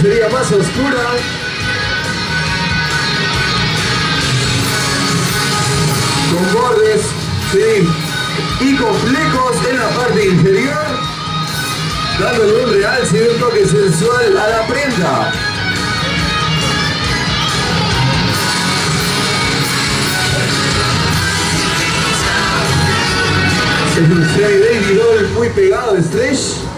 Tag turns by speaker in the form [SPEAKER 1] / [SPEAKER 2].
[SPEAKER 1] sería más oscura. Con bordes, sí, y con flecos en la parte inferior, dándole un realce y un toque sensual a la prenda. Es un semi baby doll muy pegado, stretch.